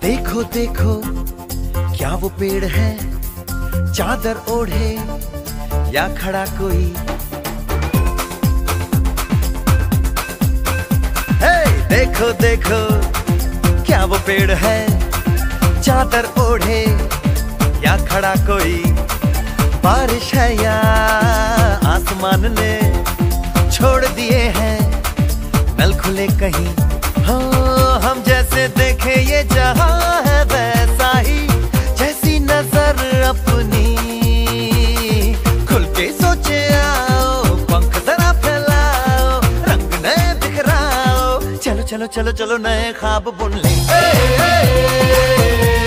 देखो देखो क्या वो पेड़ है, चादर ओढ़े या खड़ा कोई। हे देखो देखो क्या वो पेड़ है, चादर ओढ़े या खड़ा कोई। बारिश है या आसमान ने छोड़ दिए हैं नल खुले कहीं। हाँ हम जैसे देखे ये जहां है वैसा ही, जैसी नजर अपनी खुल के सोचे आओ। पंख जरा फैलाओ, रंग नए बिखराओ, चलो चलो चलो चलो नए ख्वाब बुन ले।